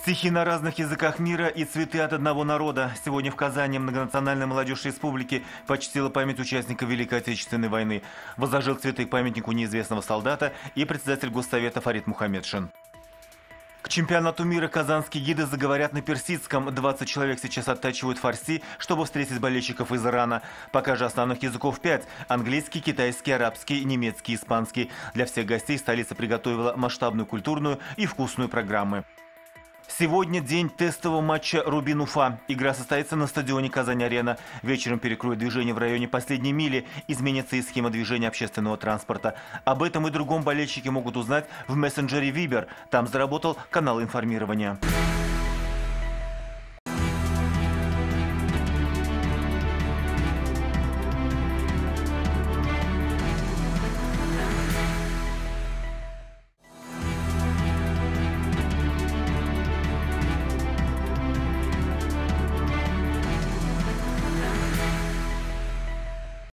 Стихи на разных языках мира и цветы от одного народа. Сегодня в Казани Многонациональная молодежь республики почтила память участников Великой Отечественной войны. Возложил цветы к памятнику неизвестного солдата и председатель Госсовета Фарид Мухаммедшин. К чемпионату мира казанские гиды заговорят на персидском. 20 человек сейчас оттачивают фарси, чтобы встретить болельщиков из Ирана. Пока же основных языков 5 – английский, китайский, арабский, немецкий, испанский. Для всех гостей столица приготовила масштабную культурную и вкусную программы. Сегодня день тестового матча «Рубин-Уфа». Игра состоится на стадионе «Казань-Арена». Вечером перекроют движение в районе последней мили. Изменится и схема движения общественного транспорта. Об этом и другом болельщики могут узнать в мессенджере Viber. Там заработал канал информирования.